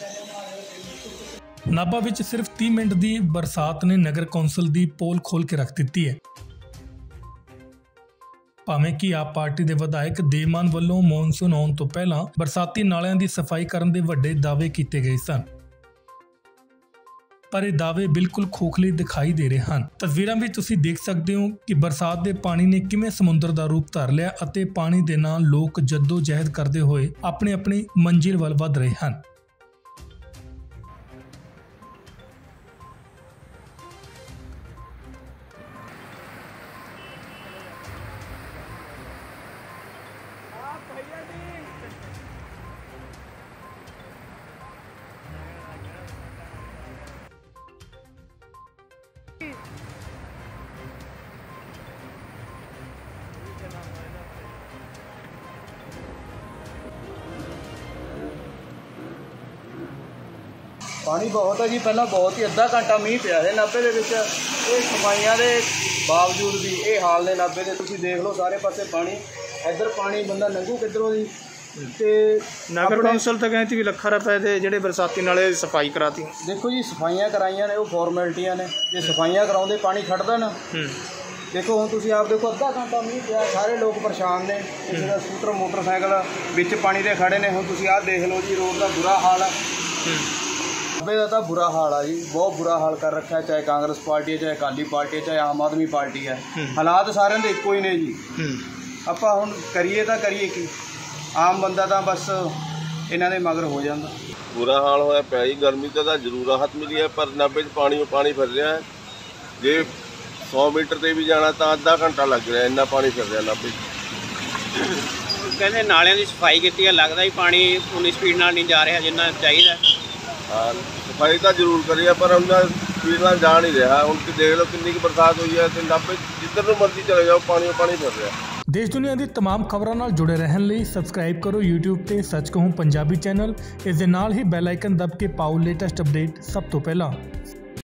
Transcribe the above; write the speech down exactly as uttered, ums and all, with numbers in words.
नाभा विच सिर्फ तीस मिनट की बरसात ने नगर कौंसल की पोल खोल के रख दी है। भावें कि आप पार्टी के विधायक देवमान वालों मॉनसून आउण तो पहला बरसाती नालियां की सफाई करने के वड्डे दावे किए गए सन, पर यह दावे बिल्कुल खोखले दिखाई दे रहे हैं। तस्वीरां भी तुसीं देख सकते हो कि बरसात के पानी ने किवें समुद्र का रूप धर लिया और पानी के नाल लोग जद्दोजहद करते हुए अपनी अपनी मंजिल वल वध रहे हैं। पानी बहुत है जी, पहला बहुत ही अद्धा घंटा मीह पिया है नाभे दे विच। ये सफाइयां दे बावजूद भी ये हाल ने नाभे दे, तुसीं देख लो सारे पासे पानी, इधर पानी बंदा लंघू किधरों दी। ते नगर कौंसल तो कहती भी लखा रुपए दे जेडे बरसाती नाले सफाई कराती। देखो जी सफाइयां कराइयां ने, वो फॉर्मेलिटियां ने, जे सफाइयां कराउंदे पानी खड़दा ना। देखो हुण तुसीं आप देखो अद्धा घंटा मीह पिया, सारे लोग परेशान ने, किसी का स्कूटर मोटरसाइकिल विच पानी दे खड़े ने। हुण तुसीं आ देख लो जी रोड का बुरा हाल है, नाभे का तो बुरा हाल है जी, बहुत बुरा हाल कर रखा है। चाहे कांग्रेस पार्टी है, चाहे अकाली पार्टी है, चाहे आम आदमी पार्टी है, हालात सारे दे इक्को ही ने जी। आपां हुण करिए तो करिए की, आम बंदा तो बस इन्हां दे मगर हो जांदा। बुरा हाल होया पिया जी, गर्मी तो जरूर राहत मिली है, पर नाभे पानी पानी फिर रहा है। जे सौ मीटर से भी जाना तो अद्धा घंटा लग रहा है, इन्ना पानी फिर रहा नाभे। कहते नालियां की सफाई की, लगता ही पानी उन्नी स्पीड नाल नहीं जा रहा जिन्ना चाहिए। हाँ सफाई तो जरूर करी है, पर उन्ना स्पीड नाल जा नहीं रहा। हुण देख लो कितनी बरसात हुई है, नाभे जिधर नूं मर्जी चले जाओ पानी पानी फिर रहा है। देश दुनिया की तमाम खबरों नाल जुड़े रहने लिए सबसक्राइब करो यूट्यूब ते सच कहूं पंजाबी चैनल। इस दे नाल ही बैल आइकन दब के पाओ लेटेस्ट अपडेट सब तो पहला।